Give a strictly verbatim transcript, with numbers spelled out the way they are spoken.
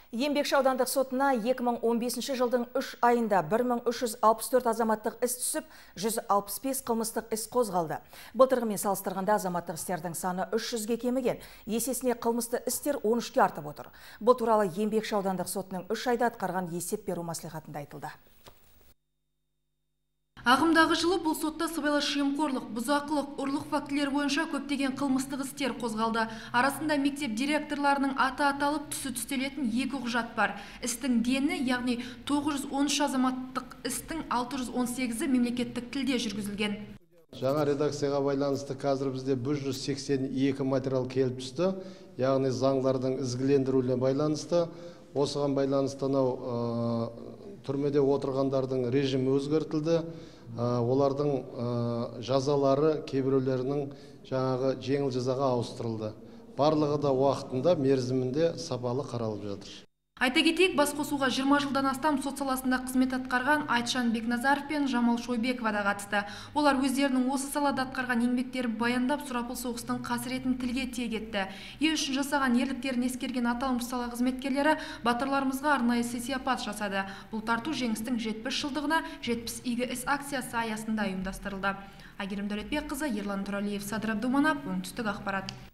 Еңбекші аудандық сотына екі мың он бесінші жылдың үш айында бір мың үш жүз алпыс төрт азаматтық іс түсіп, жүз алпыс бес қылмыстық іс қозғалды. Былтырғымен салыстырғанда азаматтық істердің саны үш жүзге кеміген. Есесіне қылмысты істер он үшке артып отыр. Бұл туралы Еңбекші аудандық сотының үш айда атқарған есеп беру маслихатында айтылды. Ағымдағы жылы бұл сотта сыбайлас жемқорлық, бұзақылық, ұрлық фактілері бойынша көптеген қылмыстық істер қозғалды. Арасында мектеп директорларының аты аталып, түсі түстелетін екі құжат бар. Істің дені, яғни тоғыз жүз он үш азаматтық істің алты жүз он сегізі мемлекеттік тілде жүргізілген. Жаңа редакцияға байланысты қазір бізде бір жүз сексен екі материал келіп түсті, яғни заңдардың ізгілендіруіне байланысты. Осыған байланысты анау түрмеде отырғандардың режимі өзгертілді. Олардың жазалары кейбіреулерінің жаңағы жеңіл жазаға ауыстырылды. Барлығы да уақытында, мерзімінде сапалы қаралып жатыр. Айта кетейік, басқосуға жиырма жылдан астам сот саласында қызмет атқарған Айтжан Бекназаров пен Жамал Шойбекова да қатысты. Олар өздерінің осы салада атқарған еңбектерін баяндап, сұрапыл соғыстың қасіретін тілге тиек етті. Ел үшін жасаған ерліктерін ескерген аталмыш сала қызметкерлері батырларымызға арнайы сый-сияпат жасады. Бұл тарту жеңістің жетпіс жылдығына жетпіс игі іс акциясы аясында ұйымдастырылды. Айгерім Дәулетбекқызы, Ерлан Тұралиев, Садыр Абдуманап, Оңтүстік ақпарат.